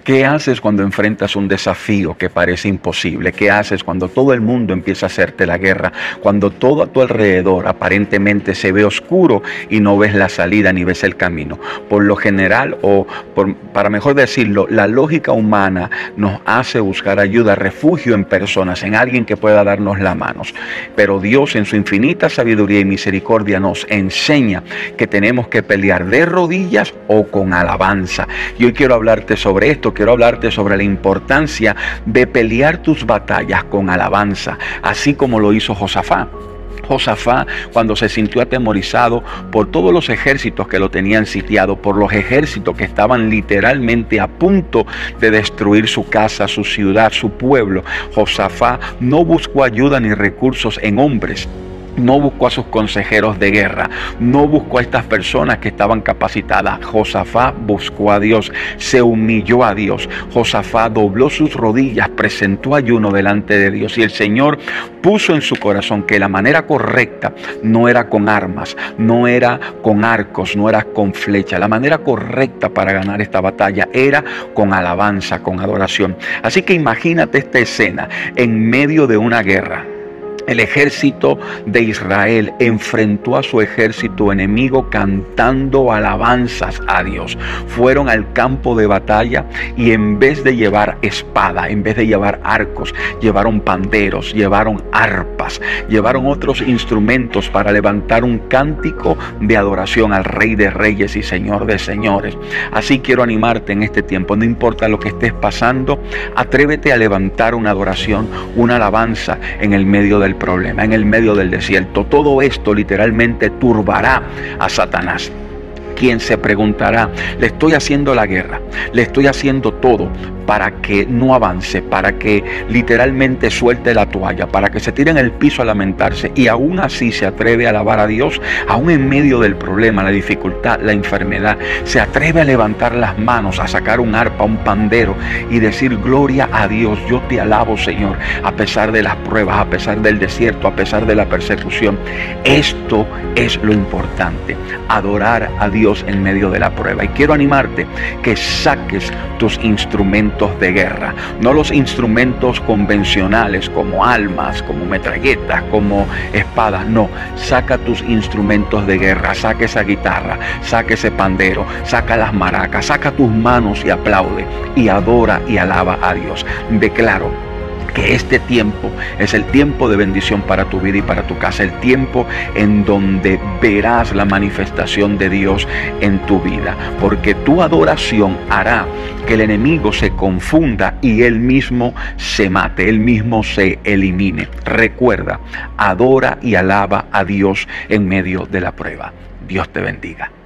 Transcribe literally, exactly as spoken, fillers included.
¿Qué haces cuando enfrentas un desafío que parece imposible? ¿Qué haces cuando todo el mundo empieza a hacerte la guerra? Cuando todo a tu alrededor aparentemente se ve oscuro y no ves la salida ni ves el camino. Por lo general, o por, para mejor decirlo, la lógica humana nos hace buscar ayuda, refugio en personas, en alguien que pueda darnos la mano. Pero Dios, en su infinita sabiduría y misericordia, nos enseña que tenemos que pelear de rodillas o con alabanza. Y hoy quiero hablarte sobre esto. Quiero hablarte sobre la importancia de pelear tus batallas con alabanza, así como lo hizo Josafat. Josafat, cuando se sintió atemorizado por todos los ejércitos que lo tenían sitiado, por los ejércitos que estaban literalmente a punto de destruir su casa, su ciudad, su pueblo, Josafat no buscó ayuda ni recursos en hombres. No buscó a sus consejeros de guerra, no buscó a estas personas que estaban capacitadas. Josafat buscó a Dios, se humilló a Dios. Josafat dobló sus rodillas, presentó ayuno delante de Dios, y el Señor puso en su corazón que la manera correcta no era con armas, no era con arcos, no era con flecha. La manera correcta para ganar esta batalla era con alabanza, con adoración. Así que imagínate esta escena en medio de una guerra. El ejército de Israel enfrentó a su ejército enemigo cantando alabanzas a Dios. Fueron al campo de batalla y en vez de llevar espada, en vez de llevar arcos, llevaron panderos, llevaron arpas, llevaron otros instrumentos para levantar un cántico de adoración al Rey de Reyes y Señor de Señores. Así quiero animarte en este tiempo. No importa lo que estés pasando, atrévete a levantar una adoración, una alabanza en el medio del problema, en el medio del desierto. Todo esto literalmente turbará a Satanás, quien se preguntará: le estoy haciendo la guerra, le estoy haciendo todo para que no avance, para que literalmente suelte la toalla, para que se tire en el piso a lamentarse, y aún así se atreve a alabar a Dios, aún en medio del problema, la dificultad, la enfermedad. Se atreve a levantar las manos, a sacar un arpa, un pandero y decir: gloria a Dios, yo te alabo, Señor, a pesar de las pruebas, a pesar del desierto, a pesar de la persecución. Esto es lo importante, adorar a Dios en medio de la prueba. Y quiero animarte que saques tus instrumentos de guerra, no los instrumentos convencionales como armas, como metralletas, como espadas. No, saca tus instrumentos de guerra, saca esa guitarra, saca ese pandero, saca las maracas, saca tus manos y aplaude y adora y alaba a Dios. Declaro que este tiempo es el tiempo de bendición para tu vida y para tu casa, el tiempo en donde verás la manifestación de Dios en tu vida, porque tu adoración hará que el enemigo se confunda y él mismo se mate, él mismo se elimine. Recuerda, adora y alaba a Dios en medio de la prueba. Dios te bendiga.